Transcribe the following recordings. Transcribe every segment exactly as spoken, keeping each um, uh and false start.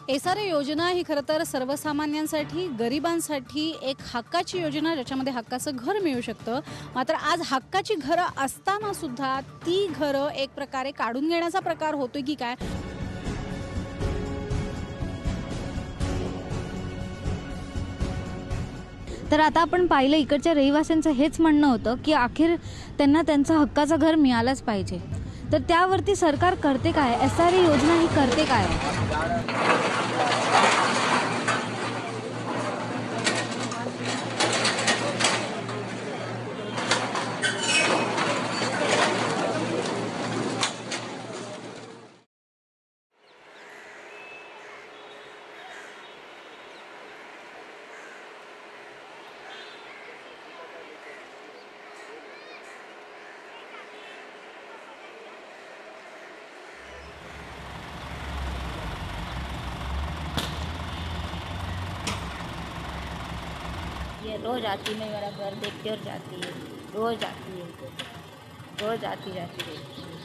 S R ए योजना ही खरं तर सर्वसामान्यांसाठी, गरिबांसाठी एक हक्काची योजना, ज्याच्यामध्ये हक्काचं घर मिळू शकतं. मात्र आज हक्काची घरं असताना सुद्धा ती घरं एक प्रकारे काढून घेण्याचा प्रकार होतोय की काय? तर आता आपण पाहिलं इकडच्या रहिवाशांचं हेच म्हणणं होतं की अखेर त्यांना त्यांचं हक्काचं घर मिळालंच पाहिजे. तर त्यावरती सरकार करते काय? एस आर ए योजना ही करते काय? ये रोज आती मैं मेरा घर देखती और जाती है, रोज आती है, रोज आती जाती रहती है।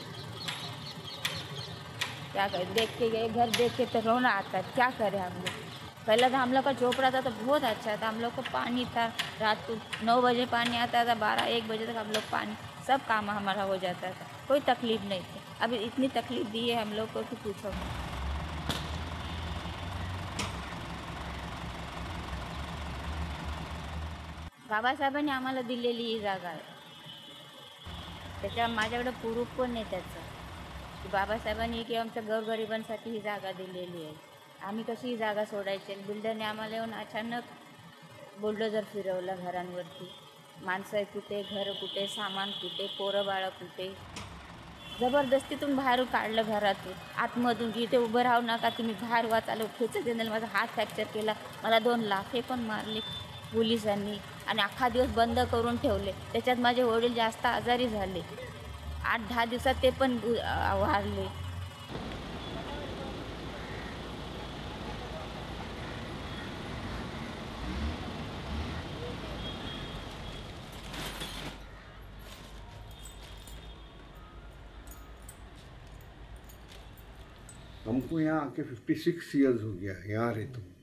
क्या करें, देख के गए घर देख के तो रोना आता है। क्या करें हम लोग? पहले तो हम लोग का झोपड़ा था तो बहुत अच्छा था, हम लोग को पानी था, रात को नौ बजे पानी आता था, बारह एक बजे तक हम लोग पानी सब काम हमारा हो जाता था, कोई तकलीफ नहीं थी। अभी इतनी तकलीफ दी है हम लोग को कि पूछो मत। बाबासाहेबांनी आम्हाला दिलेली ही जागा आहे, त्याच्या माझ्याकडे प्रूफ पण नाही त्याचं की बाबासाहेबांनी की आमच्या गोरगरिबांसाठी ही जागा दिलेली आहे. आम्ही कशी ही जागा सोडायची? बिल्डरने आम्हाला येऊन अचानक बुलडोजर फिरवला घरांवरती. माणसं कुठे, घर कुठे, सामान कुठे, पोरं बाळं कुठे, जबरदस्तीतून बाहेर काढलं घरातून आतमधून की इथे उभं राहू नका, तुम्ही बाहेर वा, चालू खेचत येणार. माझा हात फ्रॅक्चर केला, मला दोन लाफे पण मारले पोलिसांनी आणि अख्खा दिवस बंद करून ठेवले. त्याच्यात माझे वडील जास्त आजारी झाले, आठ दहा दिवसात ते पण वारले. हमको यहाँ आके फिफ्टी सिक्स ईयर्स हो गया, यहाँ रहता हूँ,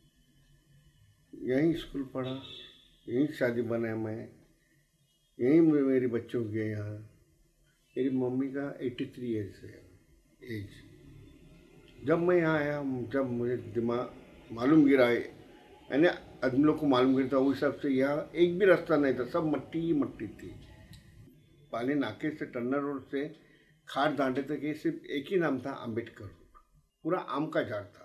यहीं स्कूल पढ़ा, यहीं शादी बनाया मैं, यहीं मेरे बच्चे हो गए यहाँ. मेरी मम्मी का तिरासी ईयर्स है एज. जब मैं यहाँ आया, जब मुझे दिमाग मालूम गिरा है, यानी आदमी लोग को मालूम गिरता उस हिसाब से यहाँ एक भी रास्ता नहीं था, सब मट्टी ही मट्टी थी. पानी नाके से टन्नर रोड से खाट दांडे तक ये सिर्फ एक ही नाम था, अम्बेडकर रोड. पूरा आम का झाड़ था,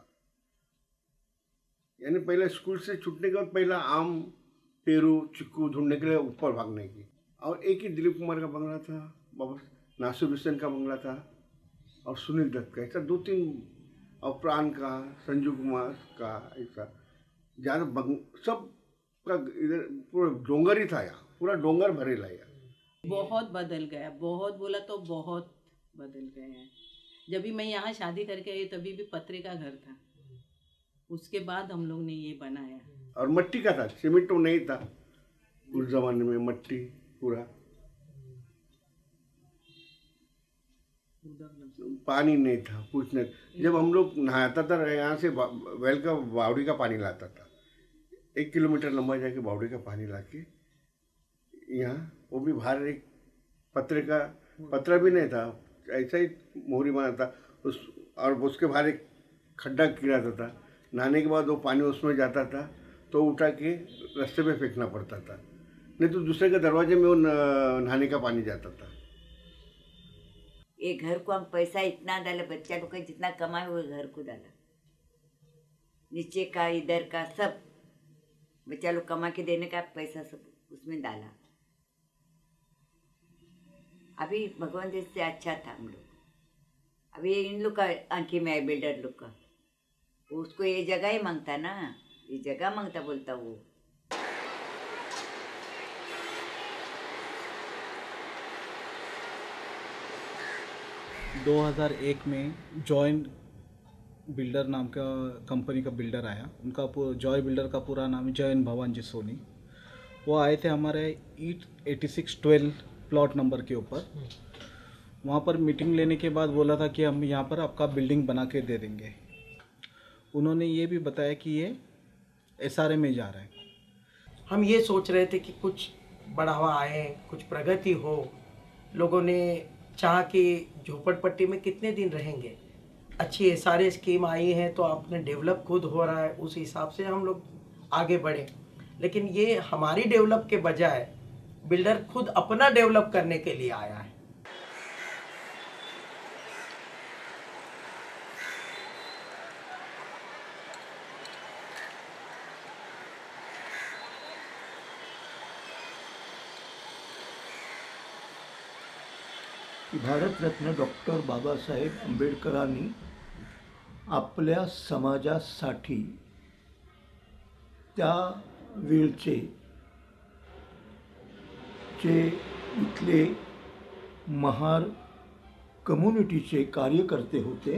यानी पहले स्कूल से छूटने के बाद पहला आम, पेरू, चिक्कू ढूंढने के लिए ऊपर भागने की. और एक ही दिलीप कुमार का बंगला था, बाबा नासिर हुसैन का बंगला था, और सुनील दत्त का, ऐसा दो तीन, और प्राण का, संजू कुमार का, ऐसा ज़्यादा बंग सब का इधर पूरा डोंगर ही था. यहाँ पूरा डोंगर भरेला. यहाँ बहुत बदल गया, बहुत बोला तो बहुत बदल गया है. जब भी मैं यहाँ शादी करके आई तभी भी पत्रे का घर था, उसके बाद हम लोग ने ये बनाया. और मट्टी का था, सीमेंट तो नहीं था उस जमाने में, मट्टी पूरा. पानी नहीं था, कुछ नहीं. जब हम लोग नहाता था यहाँ से वेल का बावड़ी का पानी लाता था, एक किलोमीटर लंबा जाके बावड़ी का पानी लाके यहाँ, वो भी बाहर एक पत्रे का, पत्रा भी नहीं था, ऐसा ही मोहरी बना था उस, और उसके बाहर एक खड्डा गिराता था. नहाने के बाद वो पानी उसमें जाता था तो उठा के रास्ते पे फेंकना पड़ता था, नहीं तो दूसरे के दरवाजे में वो नहाने का पानी जाता था. ये घर को हम पैसा इतना डाले, बच्चा लोग जितना कमाए वो घर को डाला, नीचे का इधर का सब बच्चा लोग कमा के देने का पैसा सब उसमें डाला. अभी भगवान जैसे अच्छा था हम लोग. अभी इन लोग का आंखें में आए, बिल्डर लोग का, उसको ये जगह ही मांगता ना, ये जगह मांगता बोलता वो. दो हज़ार एक में जॉइन बिल्डर नाम का कंपनी का बिल्डर आया. उनका जॉय बिल्डर का पूरा नाम है जयन भवान जी सोनी. वो आए थे हमारे eight eighty six twelve plot number के ऊपर. वहाँ पर मीटिंग लेने के बाद बोला था कि हम यहाँ पर आपका बिल्डिंग बना के दे देंगे. उन्होंने ये भी बताया कि ये एस आर ए में जा रहा है। हम ये सोच रहे थे कि कुछ बढ़ावा आए, कुछ प्रगति हो। लोगों ने चाहा कि झोपड़पट्टी में कितने दिन रहेंगे, अच्छी एस आर ए स्कीम आई है तो आपने डेवलप खुद हो रहा है, उस हिसाब से हम लोग आगे बढ़े। लेकिन ये हमारी डेवलप के बजाय बिल्डर खुद अपना डेवलप करने के लिए आया है। भारतरत्न डॉक्टर बाबासाहेब आंबेडकरांनी आपल्या समाजासाठी त्या वेळचे जे इथले महार कम्युनिटीचे कार्यकर्ते होते,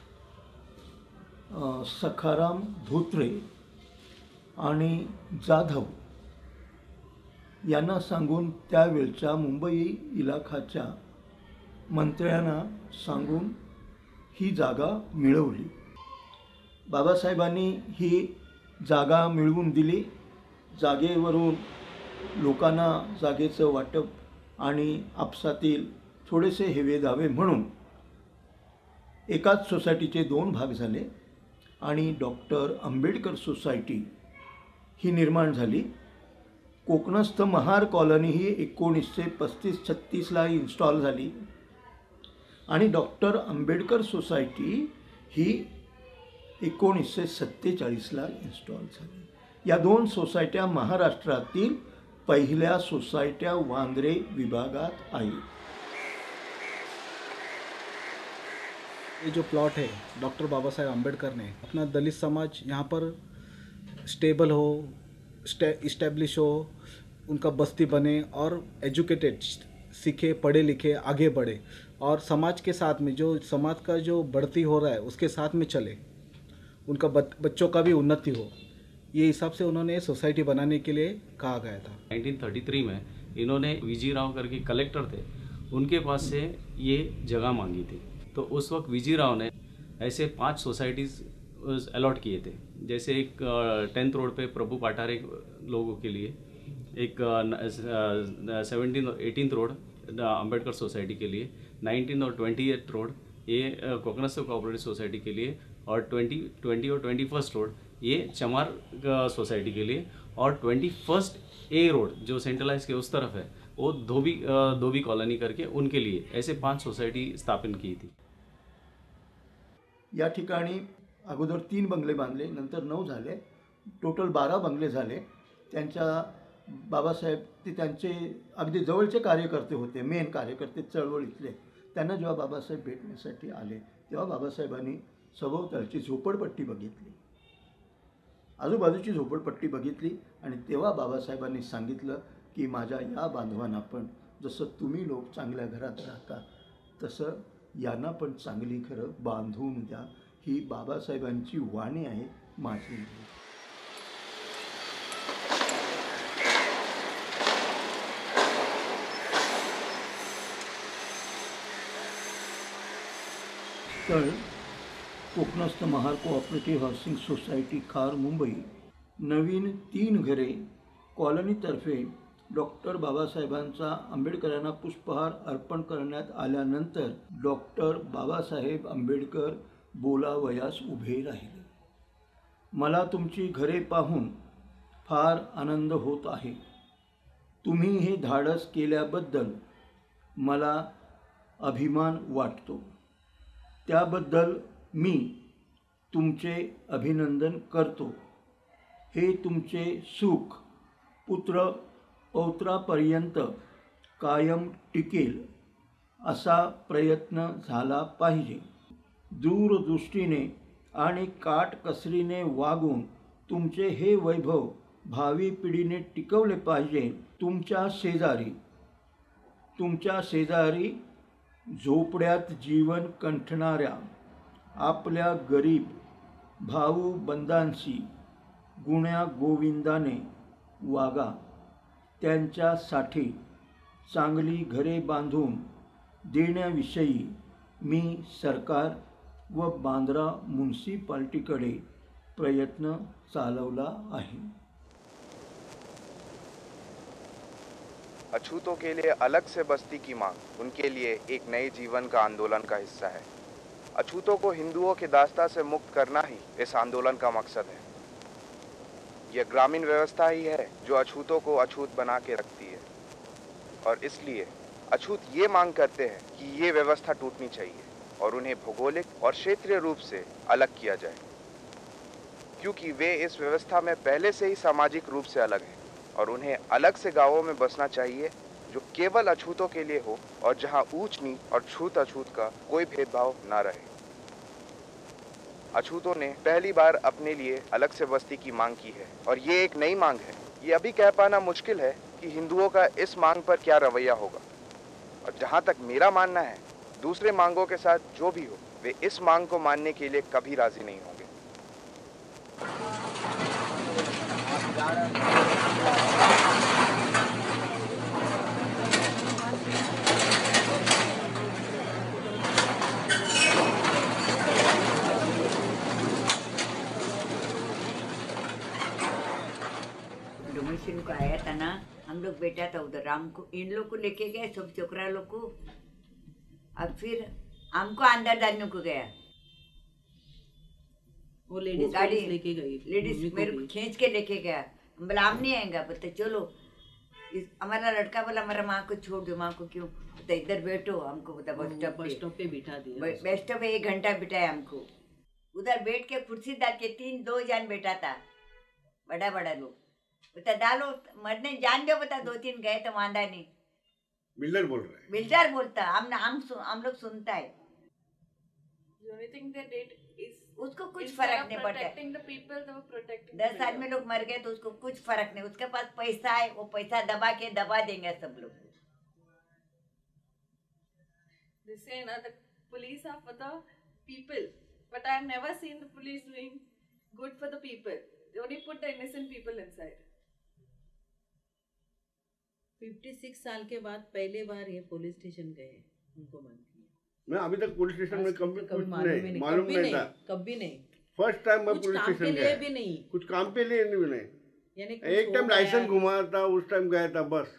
अ, सखाराम धोत्रे आणि जाधव यांना सांगून त्यावेळच्या मुंबई इलाखाच्या मंत्र्यांना सांगून ही जागा मिळवली। बाबासाहेबांनी ही जागा मिळवून दिली। जागेवरून लोकांना जागेचं वाटप आणि आपसातील थोडेसे हेवे दावे म्हणून एकाच सोसायटीचे दोन भाग झाले आणि डॉक्टर आंबेडकर सोसायटी ही निर्माण झाली। कोकणस्थ महार कॉलनी ही एकोणीसशे पस्तीस छत्तीसला इन्स्टॉल झाली आणि डॉक्टर आंबेडकर सोसायटी ही एकोणीसशे सत्तेचाळीसला इन्स्टॉल झाली। या दोन सोसायट्या महाराष्ट्रातील पहिल्या सोसायट्या वांद्रे विभागात आहेत। ये जो प्लॉट है डॉक्टर बाबा साहेब अम्बेडकर ने अपना दलित समाज यहाँ पर स्टेबल हो, इस्टेब्लिश हो, उनका बस्ती बने और एजुकेटेड, सीखे पढ़े लिखे आगे बढ़े और समाज के साथ में जो समाज का जो बढ़ती हो रहा है उसके साथ में चले, उनका बच्चों का भी उन्नति हो, ये हिसाब से उन्होंने सोसाइटी बनाने के लिए कहा गया था। नाइनटीन थर्टी थ्री में इन्होंने वीजी राव करके कलेक्टर थे, उनके पास से ये जगह मांगी थी। तो उस वक्त वीजी राव ने ऐसे पांच सोसाइटीज़ अलॉट किए थे। जैसे एक टेंथ रोड पे प्रभु पाठारे लोगों के लिए, एक सेवनटीन और एटीनथ रोड अम्बेडकर सोसाइटी के लिए, नाइनटीन और ट्वेंटी एथ रोड ये कोकणस्थ कोऑपरेटिव सोसाइटी के लिए, और ट्वेंटी ट्वेंटी और ट्वेंटी फर्स्ट रोड ये चमार सोसाइटी के लिए, और ट्वेंटी फर्स्ट ए रोड जो सेंट्रलाइज के उस तरफ है वो धोबी धोबी कॉलोनी करके उनके लिए ऐसे पांच सोसाइटी स्थापित की थी। या ठिकाणी अगोदर तीन बंगले बांधले, नंतर नऊ झाले, टोटल बारा बंगले झाले। त्यांच्या बाबासाहेब ते त्यांचे अगदी जवळचे कार्यकर्ते होते, मेन कार्यकर्ते चळवळीतले। त्यांना जेव्हा बाबासाहेब भेटण्यासाठी आले तेव्हा बाबासाहेबांनी सभोवतालची झोपडपट्टी बघितली, आजूबाजूची झोपडपट्टी बघितली आणि तेव्हा बाबासाहेबांनी सांगितलं की माझ्या या बांधवांना पण जसं तुम्ही लोक चांगल्या घरात राहता तसं यांना पण चांगली घरं बांधून द्या। ही बाबासाहेबांची वाणी आहे, माझी नाही। तर Kokanastha Mahar cooperative housing society Khar Mumbai नवीन तीन घरे कॉलनीतर्फे डॉक्टर बाबासाहेबांचा आंबेडकरांना पुष्पहार अर्पण करण्यात आल्यानंतर डॉक्टर बाबासाहेब आंबेडकर बोलावयास उभे राहिले। मला तुमची घरे पाहून फार आनंद होत आहे। तुम्ही हे धाडस केल्याबद्दल मला अभिमान वाटतो, त्याबद्दल मी तुमचे अभिनंदन करतो। हे तुमचे सुख पुत्र पौत्रापर्यंत कायम टिकेल असा प्रयत्न झाला पाहिजे। दूरदृष्टीने आणि काटकसरीने वागून तुमचे हे वैभव भावी पिढीने टिकवले पाहिजे। तुमच्या शेजारी तुमच्या शेजारी झोपड्यात जीवन कंठणाऱ्या आपल्या गरीब भाऊ बंधांशी गुण्या गोविंदाने वागा। त्यांच्यासाठी चांगली घरे बांधून देण्याविषयी मी सरकार व बांद्रा म्युनिसिपालिटीकडे प्रयत्न चालवला आहे. अछूतों के लिए अलग से बस्ती की मांग उनके लिए एक नए जीवन का आंदोलन का हिस्सा है. अछूतों को हिंदुओं के दास्ता से मुक्त करना ही इस आंदोलन का मकसद है. यह ग्रामीण व्यवस्था ही है जो अछूतों को अछूत बना के रखती है और इसलिए अछूत ये मांग करते हैं कि ये व्यवस्था टूटनी चाहिए और उन्हें भौगोलिक और क्षेत्रीय रूप से अलग किया जाए, क्योंकि वे इस व्यवस्था में पहले से ही सामाजिक रूप से अलग हैं और उन्हें अलग से गांवों में बसना चाहिए जो केवल अछूतों के लिए हो और जहां ऊंच नीच और छूत अछूत का कोई भेदभाव ना रहे. अछूतों ने पहली बार अपने लिए अलग से बस्ती की मांग की है और ये एक नई मांग है. ये अभी कह पाना मुश्किल है कि हिंदुओं का इस मांग पर क्या रवैया होगा और जहां तक मेरा मानना है दूसरे मांगों के साथ जो भी हो वे इस मांग को मानने के लिए कभी राजी नहीं होंगे. डोमेशन को आया था ना, हम लोग बैठा था उधर, राम को इन लोग को लेके गए सब छोकरा लोग को. अब फिर हमको अंदर डालने को गया, वो लेडीज गाड़ी लेके गई, लेडीज मेरे को खींच के लेके गया. हम बोला हम नहीं आएंगे, बोलते चलो. इस हमारा लड़का बोला हमारा माँ को छोड़ दो, माँ को क्यों, बोलते इधर बैठो. हमको बोलता बस स्टॉप बस स्टॉप पे बिठा दिया. बस स्टॉप पे एक घंटा बिठाया हमको. उधर बैठ के कुर्सी डाल के तीन दो जान बैठा था, बड़ा बड़ा लोग. बता डालो मरने जान दो, बता दो तीन गए तो वांदा नहीं. बिल्डर बोल रहा है, बिल्डर बोलता, हम हम हम लोग सुनता है. उसको कुछ फर्क नहीं पड़ता. दस आदमी लोग मर गए तो उसको कुछ फर्क नहीं. उसके पास पैसा है, वो पैसा दबा के दबा देंगे सब लोग. They say na the police are for the people, but I have never seen the police doing good for the people. They only put the innocent people inside. छप्पन साल के बाद पहले बार ये पुलिस स्टेशन गए, उनको बंद किया. मैं अभी तक पुलिस स्टेशन में कभी कुछ नहीं मालूम नहीं था. कभी नहीं. फर्स्ट टाइम मैं पुलिस स्टेशन गया भी नहीं, कुछ काम पे लिए भी नहीं. यानी एक टाइम लाइसेंस घुमा था, उस टाइम गया था बस.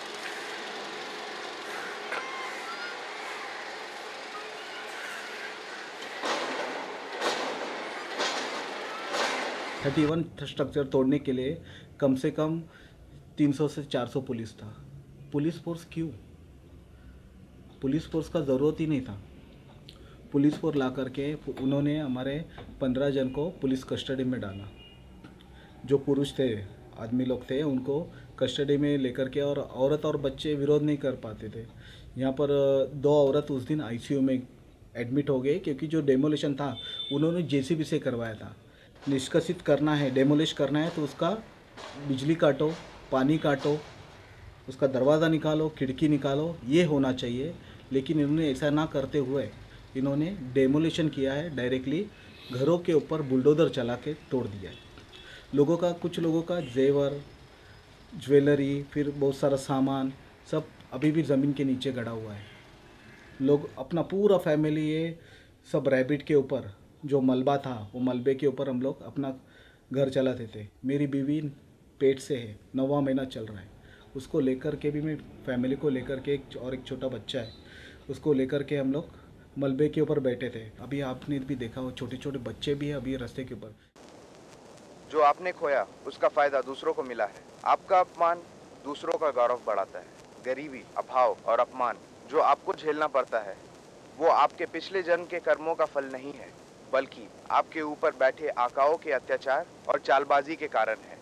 थर्टी वन स्ट्रक्चर तोड़ने के लिए कम से कम तीन सौ से चार सौ पुलिस था. पुलिस फोर्स क्यों? पुलिस फोर्स का ज़रूरत ही नहीं था. पुलिस फोर्स ला करके उन्होंने हमारे पंद्रह जन को पुलिस कस्टडी में डाला. जो पुरुष थे, आदमी लोग थे, उनको कस्टडी में लेकर के, और औरत और बच्चे विरोध नहीं कर पाते थे. यहाँ पर दो औरत उस दिन आईसीयू में एडमिट हो गए क्योंकि जो डेमोलिशन था उन्होंने जेसीबी से करवाया था. निष्कासित करना है, डेमोलिश करना है तो उसका बिजली काटो, पानी काटो, उसका दरवाज़ा निकालो, खिड़की निकालो, ये होना चाहिए. लेकिन इन्होंने ऐसा ना करते हुए इन्होंने डेमोलिशन किया है. डायरेक्टली घरों के ऊपर बुलडोज़र चला के तोड़ दिया है. लोगों का, कुछ लोगों का जेवर, ज्वेलरी, फिर बहुत सारा सामान सब अभी भी ज़मीन के नीचे गड़ा हुआ है. लोग अपना पूरा फैमिली, ये सब रैबिट के ऊपर जो मलबा था, वो मलबे के ऊपर हम लोग अपना घर चलाते थे. मेरी बीवी पेट से है, नौवां महीना चल रहा है. उसको लेकर के भी, मैं फैमिली को लेकर के, एक और एक छोटा बच्चा है, उसको लेकर के हम लोग मलबे के ऊपर बैठे थे. अभी आपने भी देखा हो, छोटे छोटे बच्चे भी हैं अभी रास्ते के ऊपर. जो आपने खोया उसका फायदा दूसरों को मिला है. आपका अपमान दूसरों का गौरव बढ़ाता है. गरीबी, अभाव और अपमान जो आपको झेलना पड़ता है वो आपके पिछले जन्म के कर्मों का फल नहीं है, बल्कि आपके ऊपर बैठे आकाओं के अत्याचार और चालबाजी के कारण है.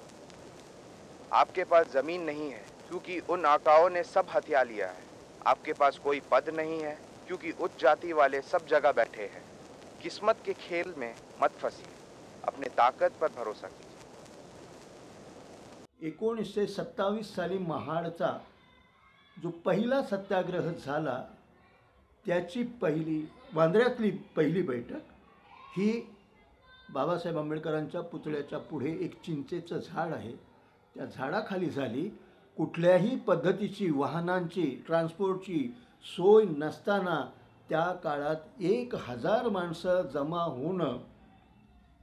आपके पास जमीन नहीं है क्योंकि उन आकाओं ने सब हथिया लिया है. आपके पास कोई पद नहीं है क्योंकि उच्च जाति वाले सब जगह बैठे हैं. किस्मत के खेल में मत फंसिए, अपने ताकद पर भरोसा कीजिए. एकोणीसशे सत्तावीस साली महाडचा जो पहिला सत्याग्रह झाला त्याची पहिली, वांद्र्यातली पहिली बैठक ही बाबासाहेब आंबेडकरांच्या पुतळ्याच्या पुढे एक चिंचेचं झाड आहे, त्या झाडाखाली झाली. कुठल्याही पद्धतीची वाहनांची, ट्रान्सपोर्टची सोय नसताना त्या काळात एक हजार माणसं जमा होणं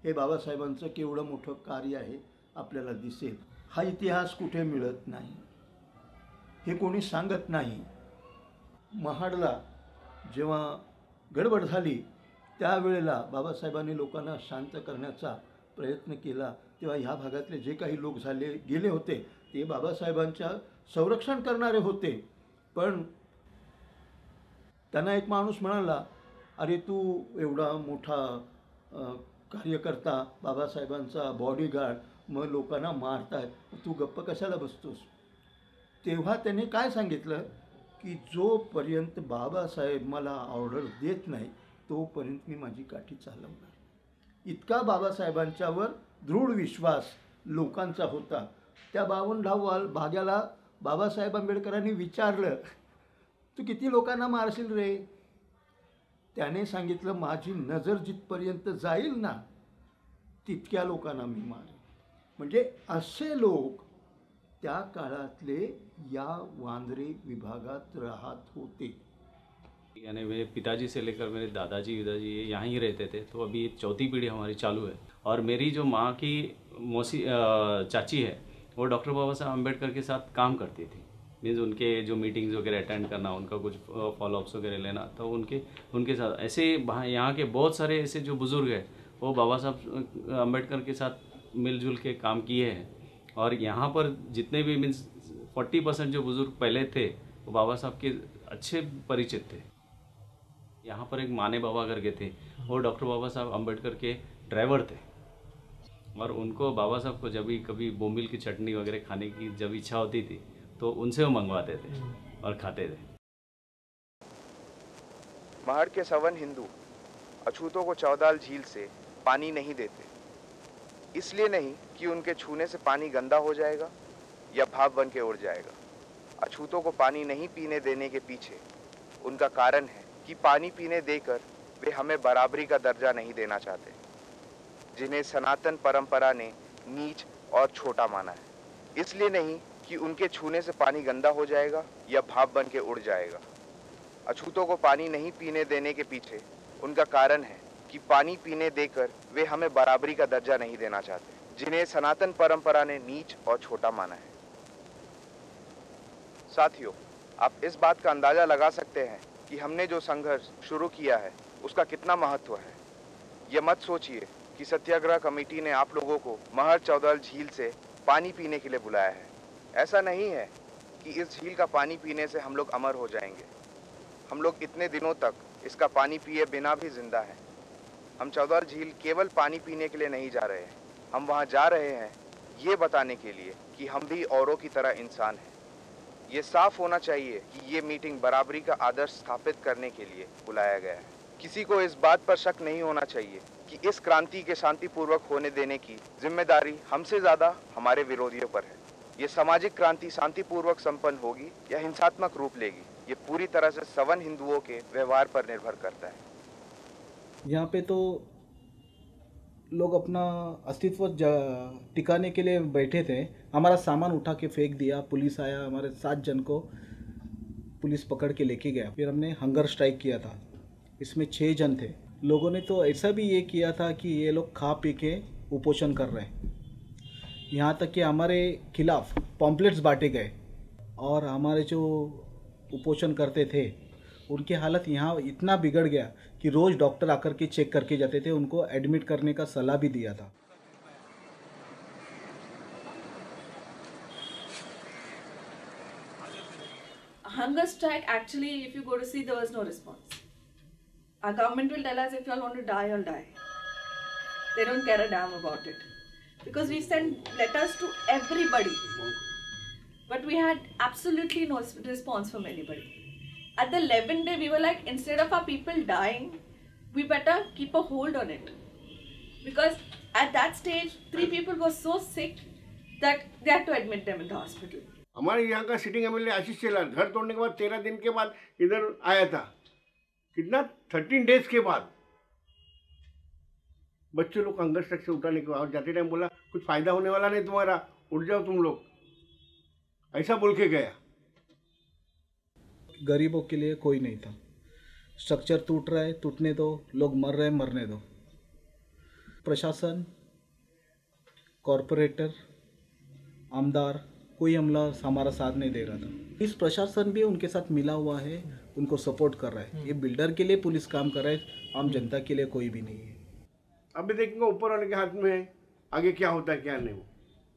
हे बाबासाहेबांचं केवढं मोठं कार्य आहे आपल्याला दिसेल. हा इतिहास कुठे मिळत नाही, हे कोणी सांगत नाही. महाडला जेव्हा गडबड झाली त्यावेळेला बाबासाहेबांनी लोकांना शांत करण्याचा प्रयत्न केला, तेव्हा ह्या भागातले जे काही लोक झाले गेले होते ते बाबासाहेबांच्या संरक्षण करणारे होते. पण त्यांना एक माणूस म्हणाला, अरे तू एवढा मोठा कार्यकर्ता, बाबासाहेबांचा बॉडीगार्ड, मग लोकांना मारताय, तू गप्प कशाला बसतोस. तेव्हा त्याने काय सांगितलं की जोपर्यंत बाबासाहेब मला ऑर्डर देत नाही तोपर्यंत मी माझी काठी चालवणार. इतका बाबासाहेबांच्यावर दृढ विश्वास लोकांचा होता. त्या बावनगाव भाग्याला बाबासाहेब आंबेडकरांनी विचारलं, तू किती लोकांना मारशील रे. त्याने सांगितलं, माझी नजर जिथपर्यंत जाईल ना तितक्या लोकांना मी मारेन. म्हणजे असे लोक त्या काळातले या वांद्रे विभागात राहत होते. यानी मेरे पिताजी से लेकर मेरे दादाजी दादाजी ये यहाँ ही रहते थे. तो अभी चौथी पीढ़ी हमारी चालू है. और मेरी जो माँ की मौसी चाची है वो डॉक्टर बाबा साहब अम्बेडकर के साथ काम करती थी. मीन्स उनके जो मीटिंग्स वगैरह अटेंड करना, उनका कुछ फॉलोअप्स वगैरह लेना, तो उनके उनके साथ ऐसे यहाँ के बहुत सारे ऐसे जो बुज़ुर्ग हैं वो बाबा साहब अम्बेडकर के साथ मिलजुल के काम किए हैं. और यहाँ पर जितने भी मीन्स फोर्टी परसेंट जो बुज़ुर्ग पहले थे वो बाबा साहब के अच्छे परिचित थे. यहाँ पर एक माने बाबा करके थे, वो डॉक्टर बाबा साहब अम्बेडकर के ड्राइवर थे. और उनको बाबा साहब को जब भी कभी बोमिल की चटनी वगैरह खाने की जब इच्छा होती थी तो उनसे वो मंगवाते थे और खाते थे. महड़ के सवन हिंदू अछूतों को चौदाल झील से पानी नहीं देते. इसलिए नहीं कि उनके छूने से पानी गंदा हो जाएगा या भाप बन के उड़ जाएगा. अछूतों को पानी नहीं पीने देने के पीछे उनका कारण है कि पानी पीने देकर वे हमें बराबरी का दर्जा नहीं देना चाहते, जिन्हें सनातन परंपरा ने नीच और छोटा माना है. इसलिए नहीं कि उनके छूने से पानी गंदा हो जाएगा या भाप बन के उड़ जाएगा. अछूतों को पानी नहीं पीने देने के पीछे उनका कारण है कि पानी पीने देकर वे हमें बराबरी का दर्जा नहीं देना चाहते, जिन्हें सनातन परंपरा ने नीच और छोटा माना है. साथियों, आप इस बात का अंदाजा लगा सकते हैं कि हमने जो संघर्ष शुरू किया है उसका कितना महत्व है. ये मत सोचिए कि सत्याग्रह कमेटी ने आप लोगों को महड़ चौदाल झील से पानी पीने के लिए बुलाया है. ऐसा नहीं है कि इस झील का पानी पीने से हम लोग अमर हो जाएंगे. हम लोग इतने दिनों तक इसका पानी पिए बिना भी जिंदा हैं. हम चौदाल झील केवल पानी पीने के लिए नहीं जा रहे हैं. हम वहाँ जा रहे हैं ये बताने के लिए कि हम भी औरों की तरह इंसान हैं. ये साफ होना चाहिए कि ये मीटिंग बराबरी का आदर्श स्थापित करने के लिए बुलाया गया है. किसी को इस बात पर शक नहीं होना चाहिए कि इस क्रांति के शांतिपूर्वक होने देने की जिम्मेदारी हमसे ज़्यादा हमारे विरोधियों पर है. ये सामाजिक क्रांति शांतिपूर्वक संपन्न होगी या हिंसात्मक रूप लेगी, ये पूरी तरह से सवन हिंदुओं के व्यवहार पर निर्भर करता है. यहाँ पे तो लोग अपना अस्तित्व टिकाने के लिए बैठे थे. हमारा सामान उठा के फेंक दिया, पुलिस आया, हमारे सात जन को पुलिस पकड़ के लेके गया. फिर हमने हंगर स्ट्राइक किया था, इसमें छः जन थे. लोगों ने तो ऐसा भी ये किया था कि ये लोग खा पी के उपोषण कर रहे हैं. यहाँ तक कि हमारे खिलाफ पॉम्पलेट्स बांटे गए और हमारे जो उपोषण करते थे उनकी हालत यहाँ इतना बिगड़ गया कि रोज़ डॉक्टर आकर के चेक करके जाते थे. उनको एडमिट करने का सलाह भी दिया था. Hunger strike, actually, if you go to see, there was no response. Our government will tell us if you all want to die, you'll die. They don't care a damn about it. Because we send letters to everybody. But we had absolutely no response from anybody. At the eleventh day, we were like, instead of our people dying, we better keep a hold on it. Because at that stage, three people were so sick that they had to admit them in the hospital. हमारे यहाँ का sitting MLA Ashish Shelar घर तोड़ने के बाद तेरह दिन के बाद इधर आया था. कितना थर्टीन डेज के बाद बच्चे लोग हंगर स्ट्राइक से उठाने के बाद जाते टाइम बोला कुछ फायदा होने वाला नहीं तुम्हारा, उठ जाओ तुम लोग, ऐसा बोल के गया. गरीबों के लिए कोई नहीं था. स्ट्रक्चर टूट रहा है, टूटने दो. लोग मर रहे हैं, मरने दो. प्रशासन, कॉरपोरेटर, आमदार, कोई हमला हमारा साथ नहीं दे रहा था। इस प्रशासन भी उनके साथ मिला हुआ है, उनको सपोर्ट कर रहा है। ये बिल्डर के लिए पुलिस काम कर रहा है, आम जनता के लिए कोई भी नहीं है। अभी देखेंगे ऊपर वाले के हाथ में है, आगे क्या होता है क्या नहीं।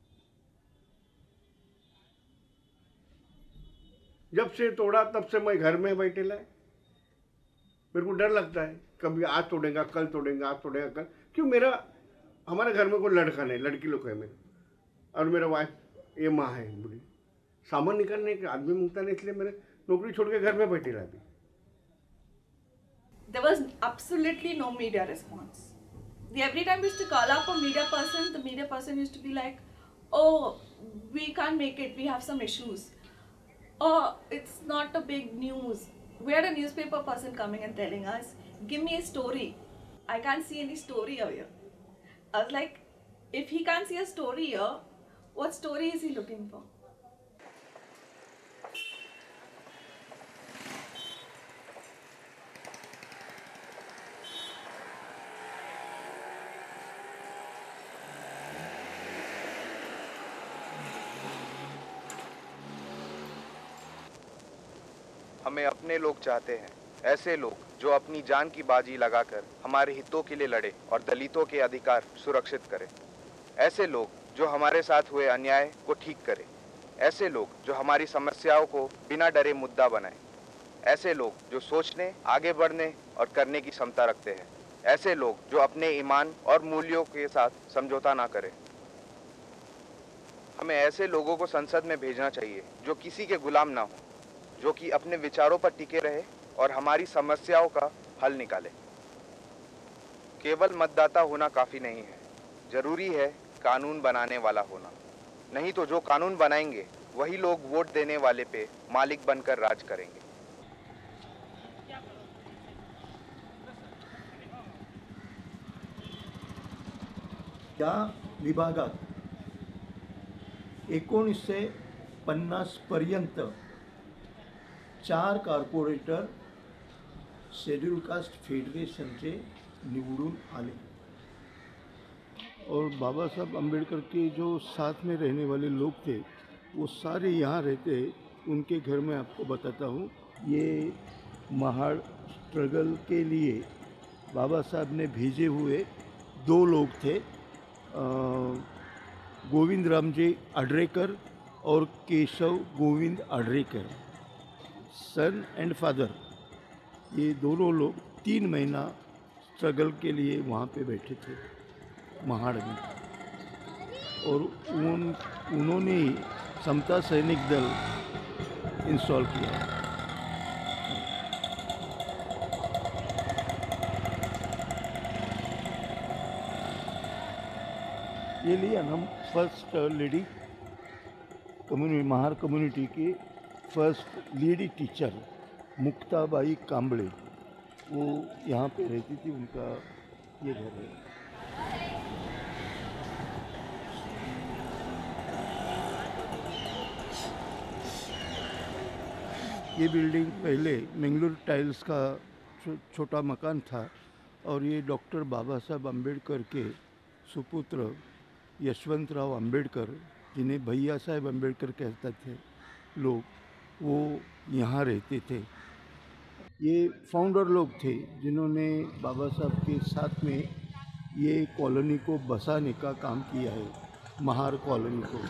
जब से तोड़ा तब से मैं घर में बैठे लाए, मेरे को डर लगता है कभी आज तोड़ेगा कल तोड़ेगा आज तोड़ेगा कल। क्यों, मेरा हमारे घर में कोई लड़का नहीं, लड़की लोग है मेरे, और मेरा वाइफ ये माँ है बुढ़ी, सामान निकालने के आदमी मिलता नहीं, इसलिए मैंने नौकरी छोड़ के घर में बैठे रहा। अभी There was absolutely no media response. The every time we used to call up a media person, the media person used to be like, "Oh, we can't make it. We have some issues. Oh, it's not a big news." We had a newspaper person coming and telling us, "Give me a story. I can't see any story here." I was like, if he can't see a story here, what story is he looking for? हमें अपने लोग चाहते हैं, ऐसे लोग जो अपनी जान की बाजी लगाकर हमारे हितों के लिए लड़े और दलितों के अधिकार सुरक्षित करें। ऐसे लोग जो हमारे साथ हुए अन्याय को ठीक करें। ऐसे लोग जो हमारी समस्याओं को बिना डरे मुद्दा बनाएं। ऐसे लोग जो सोचने, आगे बढ़ने और करने की क्षमता रखते हैं। ऐसे लोग जो अपने ईमान और मूल्यों के साथ समझौता ना करें। हमें ऐसे लोगों को संसद में भेजना चाहिए जो किसी के गुलाम ना हो, जो कि अपने विचारों पर टिके रहे और हमारी समस्याओं का हल निकाले। केवल मतदाता होना काफ़ी नहीं है, जरूरी है कानून बनाने वाला होना। नहीं तो जो कानून बनाएंगे वही लोग वोट देने वाले पे मालिक बनकर राज करेंगे। त्या विभागात एकोणीसशे पन्नास पर्यंत चार कॉर्पोरेटर शेड्यूल कास्ट फेडरेशनचे निवडून आले। और बाबा साहब अम्बेडकर के जो साथ में रहने वाले लोग थे वो सारे यहाँ रहते हैं। उनके घर में आपको बताता हूँ, ये महाड़ स्ट्रगल के लिए बाबा साहब ने भेजे हुए दो लोग थे, गोविंद रामजी आडरेकर और Keshav Govind Adrekar, son and father. ये दोनों लोग तीन महीना स्ट्रगल के लिए वहाँ पे बैठे थे महाड़ में, और उन उन्होंने ही समता सैनिक दल इंस्टॉल किया। ये लिए हम first lady community, Mahar community की first lady teacher Muktabai Kamble, वो यहाँ पे रहती थी, उनका ये घर है। ये बिल्डिंग पहले मैंगलोर टाइल्स का छो, छोटा मकान था, और ये डॉक्टर बाबा साहब अम्बेडकर के सुपुत्र यशवंतराव अम्बेडकर, जिन्हें भैया साहब अम्बेडकर कहते थे लोग, वो यहाँ रहते थे। ये फाउंडर लोग थे जिन्होंने बाबा साहब के साथ में ये कॉलोनी को बसाने का काम किया है, महार कॉलोनी को।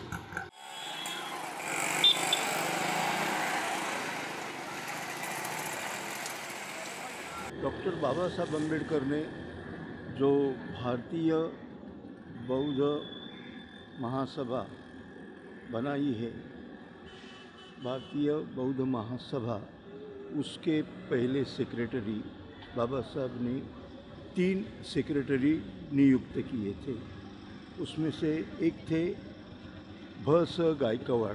डॉक्टर बाबा साहब अम्बेडकर ने जो भारतीय बौद्ध महासभा बनाई है, भारतीय बौद्ध महासभा, उसके पहले सेक्रेटरी बाबा साहब ने तीन सेक्रेटरी नियुक्त किए थे। उसमें से एक थे भ स गायकवाड़।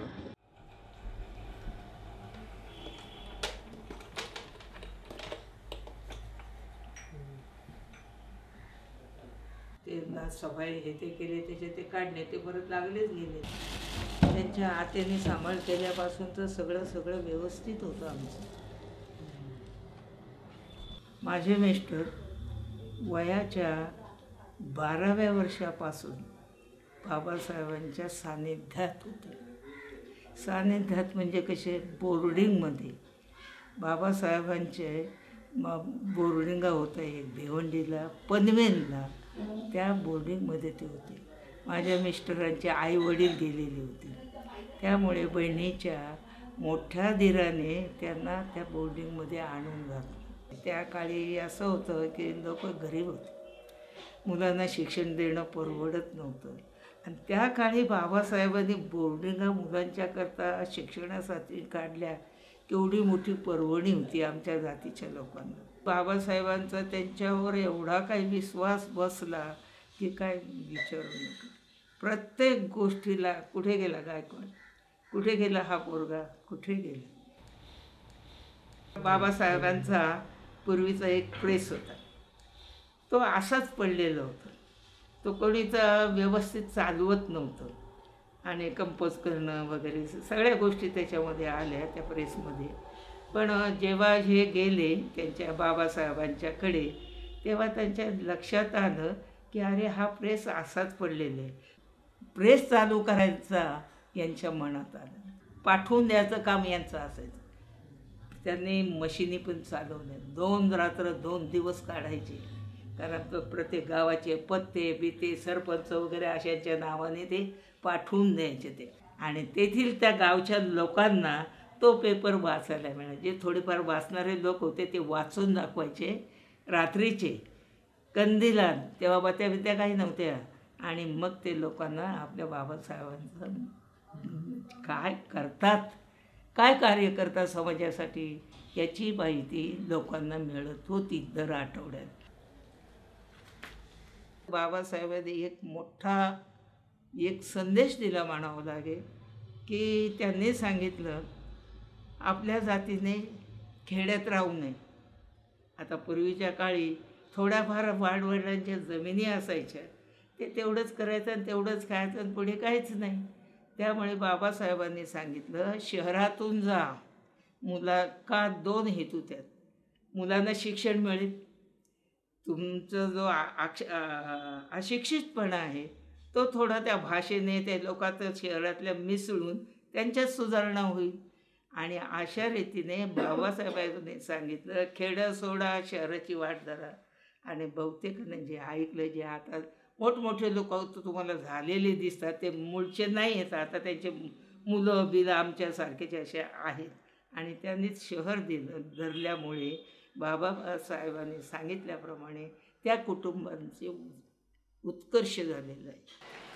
ते सफाई हे ते केले, त्याचे ते काढले, ते परत लागलेच गेले। त्यांच्या आत्याने सांभाळ केल्यापासून तर सगळं सगळं व्यवस्थित होतं आमचं। माझे मिस्टर वयाच्या बाराव्या वर्षापासून बाबासाहेबांच्या सानिध्यात होते. सानिध्यात म्हणजे कसे, बोर्डिंगमध्ये बाबासाहेबांचे म बोर्डिंगा होतं एक भिवंडीला, पनवेलला, त्या बोर्डिंगमध्ये ते होते. माझ्या मिस्टरांचे आई वडील गेलेले होते, त्यामुळे बहिणीच्या मोठ्या धीराने त्यांना त्या बोर्डिंगमध्ये आणून घातलं. त्या काळी असं होतं की लोक गरीब होते, मुलांना शिक्षण देणं परवडत नव्हतं. आणि त्या काळी बाबासाहेबांनी बोर्डिंगा मुलांच्याकरता शिक्षणासाठी काढल्या, केवढी मोठी पर्वणी होती आमच्या जातीच्या लोकांना. बाबासाहेबांचा त्यांच्यावर एवढा काही विश्वास बसला की काय विचारू नका. प्रत्येक गोष्टीला, कुठे गेला गायकवाड, कुठे गेला हा पोरगा, कुठे गेला. बाबासाहेबांचा पूर्वीचा एक प्रेस होता, तो असाच पडलेला होता. तो कोणीच व्यवस्थित चालवत नव्हतं आणि कंपोज करणं वगैरे सगळ्या गोष्टी त्याच्यामध्ये आल्या त्या प्रेसमध्ये. पण जेव्हा हे गेले त्यांच्या बाबासाहेबांच्याकडे, तेव्हा त्यांच्या लक्षात आलं की अरे हा प्रेस असाच पडलेला आहे. प्रेस चालू करायचा यांच्या मनात आलं, पाठवून द्यायचं काम यांचं असायचं. त्यांनी मशिनी पण चालवल्या, दोन रात्र दोन दिवस काढायचे, कारण प्रत्येक गावाचे पत्ते बिते सरपंच वगैरे अशांच्या नावाने ते पाठवून द्यायचे ते. आणि तेथील त्या गावच्या लोकांना तो पेपर वाचायला मिळाला. जे थोडेफार वाचणारे लोक होते ते वाचून दाखवायचे रात्रीचे कंदिलात, तेव्हा बत्या बित्या काही नव्हत्या. आणि मग ते लोकांना आपल्या बाबासाहेबांचं काय करतात, काय कार्य करतात समाजासाठी, याची माहिती लोकांना मिळत होती दर आठवड्यात. बाबासाहेबांनी एक मोठा एक संदेश दिला म्हणावं लागेल, की त्यांनी सांगितलं आपल्या जातीने खेड्यात राहू नये. आता पूर्वीच्या काळी थोड्याफार वाडवडिलांच्या जमिनी असायच्या, ते तेवढंच करायचं आणि तेवढंच खायचं आणि पुढे काहीच नाही. त्यामुळे बाबासाहेबांनी सांगितलं शहरातून जा. मुला का दोन हेतू त्यात, मुलांना शिक्षण मिळेल, तुमचं जो अक्ष अशिक्षितपणा आहे तो थोडा त्या भाषेने त्या लोकांचं शहरातल्या मिसळून त्यांच्यात सुधारणा होईल. आणि अशा रीतीने बाबासाहेबांनी सांगितलं खेडं सोडा, शहराची वाट धरा. आणि बहुतेकांना जे ऐकलं, जे आता मोठमोठे लोक तुम्हाला झालेले दिसतात ते मूळचे नाही आहेत, आता त्यांचे मुलं बिलं आमच्यासारखेच असे आहेत. आणि त्यांनीच शहर दिलं धरल्यामुळे बाबासाहेबांनी सांगितल्याप्रमाणे त्या कुटुंबांचे उत्कर्ष झालेलं आहे.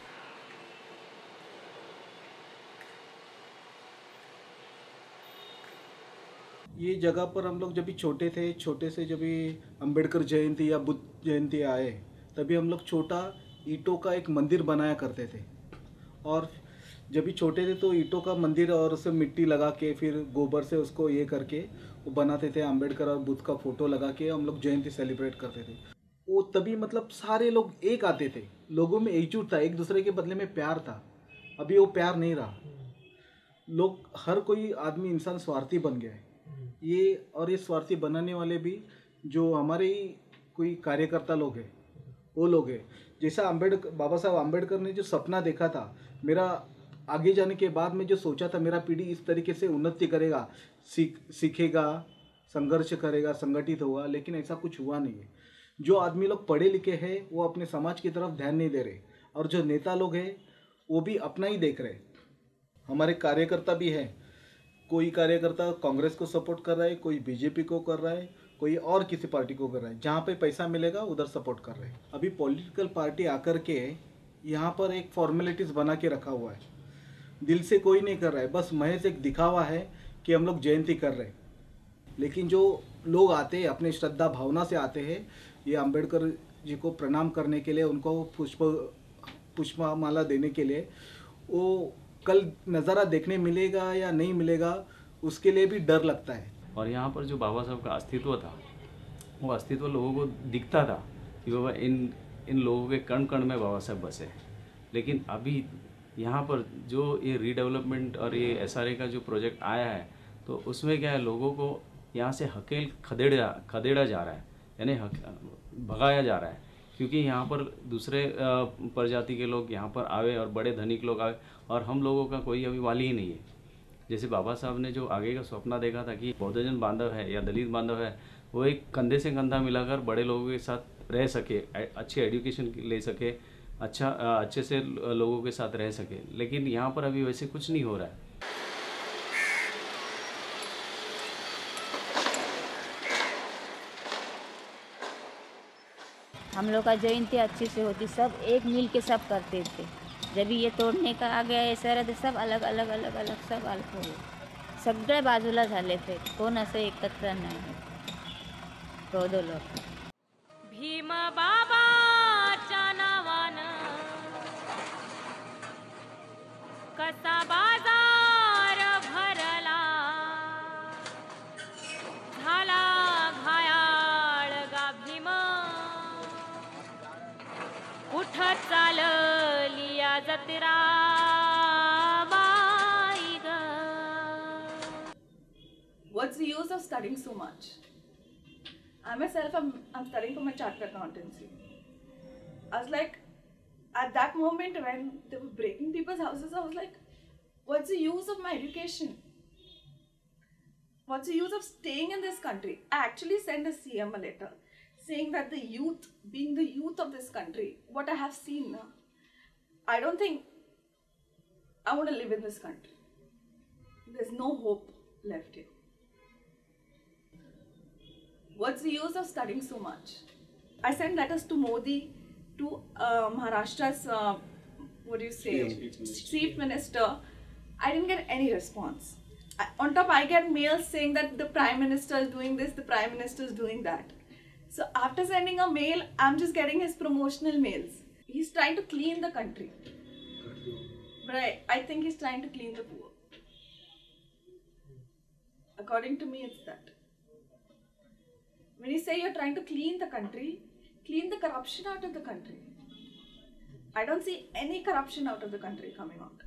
ये जगह पर हम लोग जब भी छोटे थे, छोटे से जब भी अम्बेडकर जयंती या बुद्ध जयंती आए, तभी हम लोग छोटा ईंटों का एक मंदिर बनाया करते थे. और जब भी छोटे थे तो ईंटों का मंदिर और उसे मिट्टी लगा के फिर गोबर से उसको ये करके वो बनाते थे. अम्बेडकर और बुद्ध का फोटो लगा के हम लोग जयंती सेलिब्रेट करते थे. वो तभी मतलब सारे लोग एक आते थे, लोगों में एकजुट था, एक दूसरे के बदले में प्यार था. अभी वो प्यार नहीं रहा. लोग हर कोई आदमी इंसान स्वार्थी बन गया है. ये और ये स्वार्थी बनाने वाले भी जो हमारे ही कोई कार्यकर्ता लोग हैं, वो लोग हैं. जैसा अम्बेडकर बाबा साहब अम्बेडकर ने जो सपना देखा था, मेरा आगे जाने के बाद में जो सोचा था मेरा पीढ़ी इस तरीके से उन्नति करेगा, सीख सीखेगा, संघर्ष करेगा, संगठित होगा, लेकिन ऐसा कुछ हुआ नहीं है. जो आदमी लोग पढ़े लिखे हैं वो अपने समाज की तरफ ध्यान नहीं दे रहे, और जो नेता लोग हैं वो भी अपना ही देख रहे. हमारे कार्यकर्ता भी हैं, कोई कार्यकर्ता कांग्रेस को सपोर्ट कर रहा है, कोई बीजेपी को कर रहा है, कोई और किसी पार्टी को कर रहा है. जहाँ पे पैसा मिलेगा उधर सपोर्ट कर रहे हैं. अभी पॉलिटिकल पार्टी आकर के यहाँ पर एक फॉर्मेलिटीज़ बना के रखा हुआ है, दिल से कोई नहीं कर रहा है, बस महज एक दिखावा है कि हम लोग जयंती कर रहे हैं. लेकिन जो लोग आते हैं अपने श्रद्धा भावना से आते हैं, ये अम्बेडकर जी को प्रणाम करने के लिए, उनको पुष्प पुष्पमाला देने के लिए, वो कल नज़ारा देखने मिलेगा या नहीं मिलेगा उसके लिए भी डर लगता है. और यहाँ पर जो बाबा साहब का अस्तित्व था, वो अस्तित्व लोगों को दिखता था कि बाबा इन इन लोगों के कण कण में बाबा साहब बसे. लेकिन अभी यहाँ पर जो ये रीडेवलपमेंट और ये एस आर ए का जो प्रोजेक्ट आया है, तो उसमें क्या है, लोगों को यहाँ से हकेल खदेड़ा खदेड़ा जा रहा है, यानी भगाया जा रहा है क्योंकि यहाँ पर दूसरे प्रजाति के लोग यहाँ पर आवे और बड़े धनिक लोग आवे, और हम लोगों का कोई अभी वाली ही नहीं है। जैसे बाबा साहब ने जो आगे का सपना देखा था कि बौद्धजन बांधव है या दलित बांधव है, वो एक कंधे से कंधा मिलाकर बड़े लोगों के साथ रह सके, अच्छी एजुकेशन ले सके, अच्छा अच्छे से लोगों के साथ रह सके, लेकिन यहाँ पर अभी वैसे कुछ नहीं हो रहा है। हम लोग का जयंती अच्छी से होती, सब एक मिल के सब करते थे। जब ये तोडणे का आ गया ऐसा तर सब अलग अलग अलग अलग सब अलग हो गए, सगळे बाजूला झाले ते, कोण असं एकत्र नाही, चौदा लोक। भीम बाबाच्या नावानं कसा बाजार भरला, झाला घायाळ गा भीम, कुठं चालली या जत्रा बाई ग। What's the use of studying so much? I myself, I'm, I'm studying for my chartered accountancy. I was like, at that moment when they were breaking people's houses, I was like, what's the use of my education? What's the use of staying in this country? I actually sent a C M a letter saying that the youth, being the youth of this country, what I have seen now, I don't think I want to live in this country. There's no hope left here. What's the use of studying so much? I sent letters to Modi, to uh, Maharashtra's, uh, what do you say, Chief Minister. I didn't get any response. I, on top, I get mails saying that the Prime Minister is doing this, the Prime Minister is doing that. So after sending a mail, I'm just getting his promotional mails. He's trying to clean the country. But I, I think he's trying to clean the poor. According to me, it's that. When you say you're trying to clean the country, clean the corruption out of the country. I don't see any corruption out of the country coming out.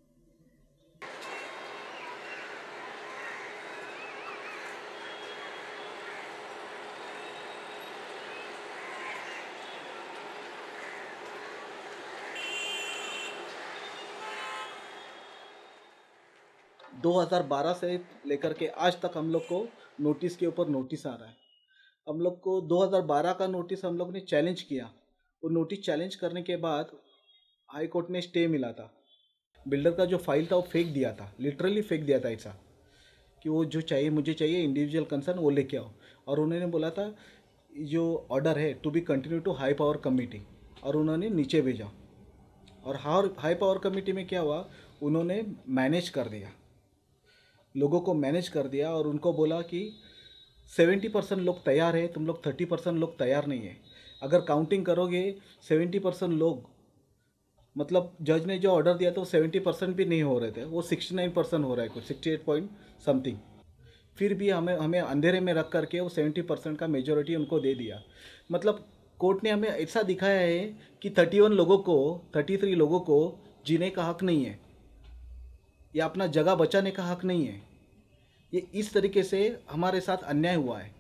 दो हज़ार बारह से लेकर के आज तक हम लोग को नोटिस के ऊपर नोटिस आ रहा है। हम लोग को दो हज़ार बारह का नोटिस हम लोग ने चैलेंज किया। वो नोटिस चैलेंज करने के बाद हाई कोर्ट ने स्टे मिला था। बिल्डर का जो फाइल था वो फेंक दिया था, लिटरली फेंक दिया था, ऐसा कि वो जो चाहिए मुझे चाहिए इंडिविजुअल कंसर्न वो लेके आओ। और उन्होंने बोला था जो ऑर्डर है to be continue to high power committee, और उन्होंने नीचे भेजा। और हाई पावर कमेटी में क्या हुआ, उन्होंने मैनेज कर दिया, लोगों को मैनेज कर दिया और उनको बोला कि सेवेंटी परसेंट लोग तैयार है, तुम लोग थर्टी परसेंट लोग तैयार नहीं है। अगर काउंटिंग करोगे सेवेंटी परसेंट लोग, मतलब जज ने जो ऑर्डर दिया था वो सेवेंटी परसेंट भी नहीं हो रहे थे, वो सिक्सटी नाइन परसेंट हो रहा है, कुछ सिक्सटी एट पॉइंट समथिंग। फिर भी हमें हमें अंधेरे में रख करके वो सेवेंटी परसेंट का मेजोरिटी उनको दे दिया। मतलब कोर्ट ने हमें ऐसा दिखाया है कि थर्टी वन लोगों को, थर्टी थ्री लोगों को जीने का हक नहीं है या अपना जगह बचाने का हक नहीं है। ये इस तरीके से हमारे साथ अन्याय हुआ है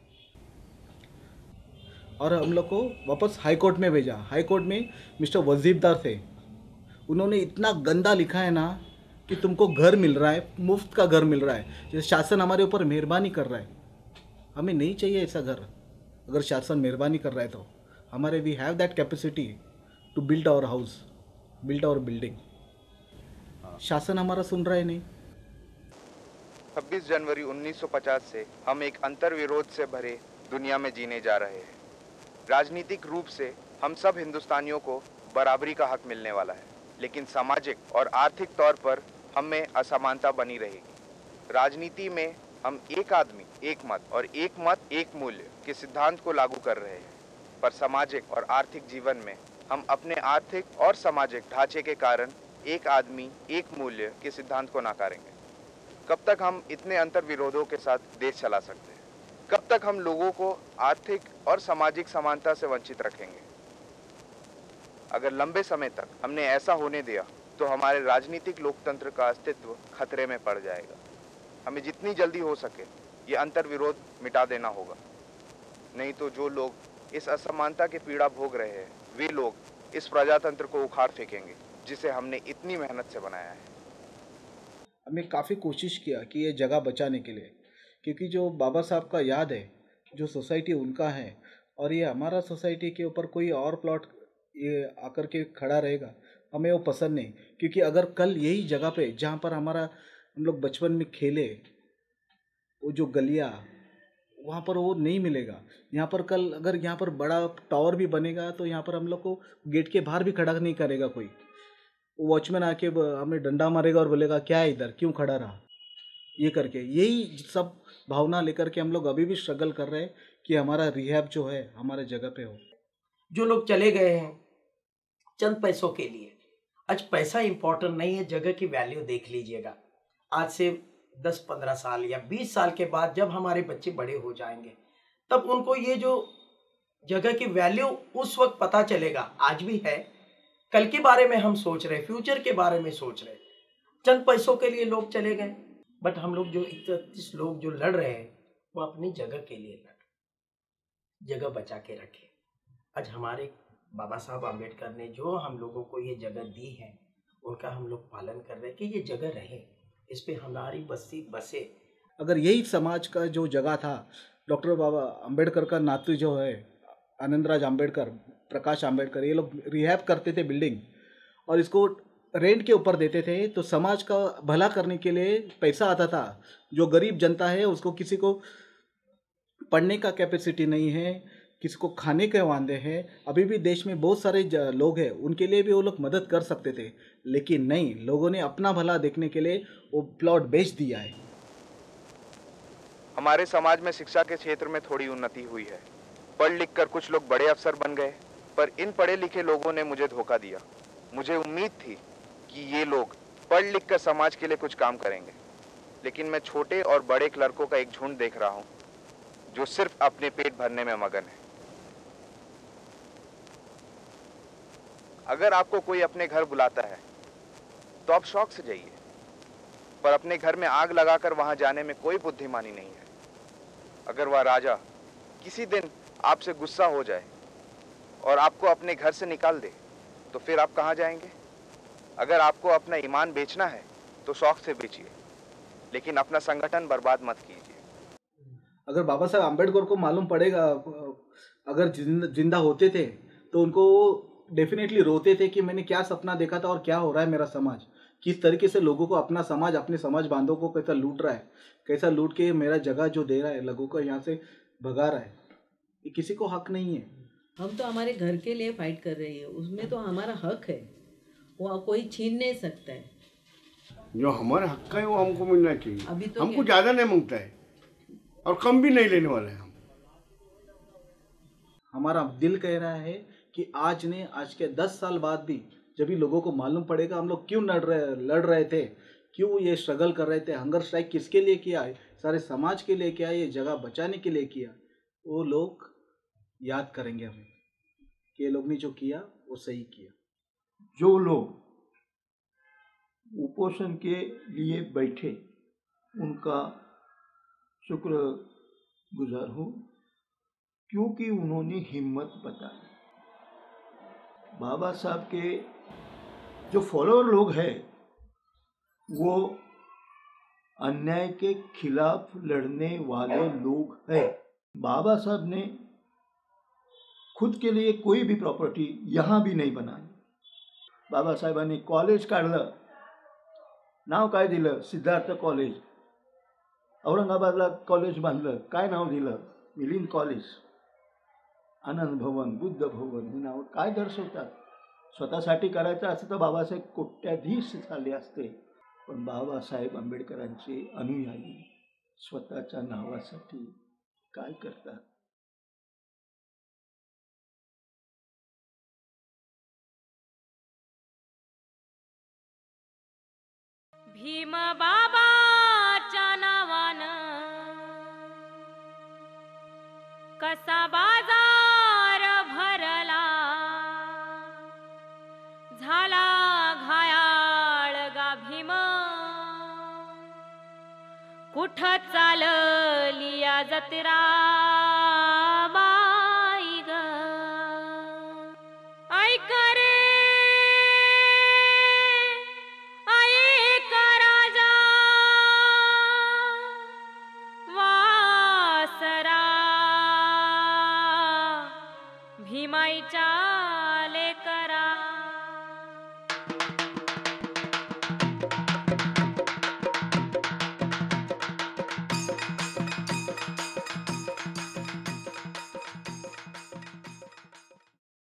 और हम लोग को वापस हाई कोर्ट में भेजा। हाई कोर्ट में मिस्टर वजीरदार थे, उन्होंने इतना गंदा लिखा है ना कि तुमको घर मिल रहा है, मुफ्त का घर मिल रहा है, जैसे शासन हमारे ऊपर मेहरबानी कर रहा है। हमें नहीं चाहिए ऐसा घर। अगर शासन मेहरबानी कर रहा है तो हमारे we have that capacity to build our house, build our building. शासन हमारा सुन रहा है नहीं। छब्बीस जनवरी उन्नीस सौ पचास से हम एक अंतर्विरोध से भरे दुनिया में जीने जा रहे हैं। राजनीतिक रूप से हम सब हिंदुस्तानियों को बराबरी का हक मिलने वाला है, लेकिन सामाजिक और आर्थिक तौर पर हम में असमानता बनी रहेगी। राजनीति में हम एक आदमी एक मत और एक मत एक मूल्य के सिद्धांत को लागू कर रहे हैं, पर सामाजिक और आर्थिक जीवन में हम अपने आर्थिक और सामाजिक ढांचे के कारण एक आदमी एक मूल्य के सिद्धांत को नकारेंगे। कब तक हम इतने अंतर्विरोधों के साथ देश चला सकते हैं? कब तक हम लोगों को आर्थिक और सामाजिक समानता से वंचित रखेंगे? अगर लंबे समय तक हमने ऐसा होने दिया तो हमारे राजनीतिक लोकतंत्र का अस्तित्व खतरे में पड़ जाएगा। हमें जितनी जल्दी हो सके ये अंतर्विरोध मिटा देना होगा, नहीं तो जो लोग इस असमानता की पीड़ा भोग रहे हैं वे लोग इस प्रजातंत्र को उखाड़ फेंकेंगे जिसे हमने इतनी मेहनत से बनाया है। हमने काफ़ी कोशिश किया कि ये जगह बचाने के लिए, क्योंकि जो बाबा साहब का याद है, जो सोसाइटी उनका है, और ये हमारा सोसाइटी के ऊपर कोई और प्लॉट ये आकर के खड़ा रहेगा, हमें वो पसंद नहीं। क्योंकि अगर कल यही जगह पे जहाँ पर हमारा हम लोग बचपन में खेले, वो जो गलियाँ, वहाँ पर वो नहीं मिलेगा। यहाँ पर कल अगर यहाँ पर बड़ा टावर भी बनेगा तो यहाँ पर हम लोग को गेट के बाहर भी खड़ा नहीं करेगा कोई। वॉचमैन आके हमें डंडा मारेगा और बोलेगा क्या है इधर, क्यों खड़ा रहा, ये करके। यही सब भावना लेकर के हम लोग अभी भी स्ट्रगल कर रहे हैं कि हमारा रिहैब जो है हमारे जगह पे हो। जो लोग चले गए हैं चंद पैसों के लिए, आज पैसा इम्पोर्टेंट नहीं है, जगह की वैल्यू देख लीजिएगा। आज से दस पंद्रह साल या बीस साल के बाद जब हमारे बच्चे बड़े हो जाएंगे, तब उनको ये जो जगह की वैल्यू उस वक्त पता चलेगा। आज भी है, कल के बारे में हम सोच रहे, फ्यूचर के बारे में सोच रहे। चंद पैसों के लिए लोग चले गए, बट हम लोग जो इकतीस लोग जो लड़ रहे हैं वो अपनी जगह के लिए लड़, जगह बचा के रखे। आज हमारे बाबा साहब आम्बेडकर ने जो हम लोगों को ये जगह दी है, उनका हम लोग पालन कर रहे हैं कि ये जगह रहे, इस पे हमारी बस्ती बसे। अगर यही समाज का जो जगह था, डॉक्टर बाबा आम्बेडकर का नातू जो है आनंदराज आम्बेडकर, प्रकाश आम्बेडकर, ये लोग रिहैब करते थे बिल्डिंग और इसको रेंट के ऊपर देते थे, तो समाज का भला करने के लिए पैसा आता था। जो गरीब जनता है उसको, किसी को पढ़ने का कैपेसिटी नहीं है, किसी को खाने के वांदे हैं, अभी भी देश में बहुत सारे लोग हैं, उनके लिए भी वो लोग मदद कर सकते थे, लेकिन नहीं, लोगों ने अपना भला देखने के लिए वो प्लॉट बेच दिया है। हमारे समाज में शिक्षा के क्षेत्र में थोड़ी उन्नति हुई है। पढ़ लिख कर कुछ लोग बड़े अफसर बन गए, पर इन पढ़े लिखे लोगों ने मुझे धोखा दिया। मुझे उम्मीद थी कि ये लोग पढ़ लिख कर समाज के लिए कुछ काम करेंगे, लेकिन मैं छोटे और बड़े क्लर्कों का एक झुंड देख रहा हूँ जो सिर्फ अपने पेट भरने में मगन है। अगर आपको कोई अपने घर बुलाता है तो आप शौक से जाइए, पर अपने घर में आग लगाकर वहां जाने में कोई बुद्धिमानी नहीं है। अगर वह राजा किसी दिन आपसे गुस्सा हो जाए और आपको अपने घर से निकाल दे, तो फिर आप कहां जाएंगे? अगर आपको अपना ईमान बेचना है तो शौक से बेचिए, लेकिन अपना संगठन बर्बाद मत कीजिए। अगर बाबा साहब आम्बेडकर को मालूम पड़ेगा, अगर जिंदा होते थे तो उनको डेफिनेटली रोते थे कि मैंने क्या सपना देखा था और क्या हो रहा है मेरा समाज, किस तरीके से लोगों को अपना समाज, अपने समाज बांधों को कैसा लूट रहा है, कैसा लूट के मेरा जगह जो दे रहा है, लोगों को यहाँ से भगा रहा है। ये किसी को हक नहीं है। हम तो हमारे घर के लिए फाइट कर रहे हैं, उसमें तो हमारा हक है, वो कोई छीन नहीं सकता है। जो हमारा हक है वो हमको मिलना चाहिए। अभी तो हमको ज़्यादा नहीं मांगता है और कम भी नहीं लेने वाले हैं हम। हमारा दिल कह रहा है कि आज ने आज के दस साल बाद भी जब भी लोगों को मालूम पड़ेगा हम लोग क्यों लड़ रहे लड़ रहे थे, क्यों ये स्ट्रगल कर रहे थे, हंगर स्ट्राइक किसके लिए किया है, सारे समाज के लिए किया, ये जगह बचाने के लिए किया, वो लोग याद करेंगे हमें कि ये लोग ने जो किया वो सही किया। जो लोग उपोषण के लिए बैठे उनका शुक्र गुजार हूँ, क्योंकि उन्होंने हिम्मत बताई। बाबा साहब के जो फॉलोअर लोग हैं वो अन्याय के खिलाफ लड़ने वाले लोग हैं। बाबा साहब ने खुद के लिए कोई भी प्रॉपर्टी यहाँ भी नाही बनाई। बाबा साहेबांनी कॉलेज काढलं, नाव काय दिलं? सिद्धार्थ कॉलेज. औरंगाबादला कॉलेज बांधलं, काय नाव दिलं? मिलिंद कॉलेज. आनंद भवन, बुद्ध भवन ही नाव काय दर्शवतात? स्वतःसाठी करायचं असतं तर बाबासाहेब कोट्याधीश झाले असते, पण बाबासाहेब आंबेडकरांचे अनुयायी स्वतःच्या नावासाठी काय करतात? भीम बाबाच्या नावानं कसा बाजार भरला, झाला घायाळ गा भीम, कुठं चालली या जत्रा बाई ग. भीमाईच्या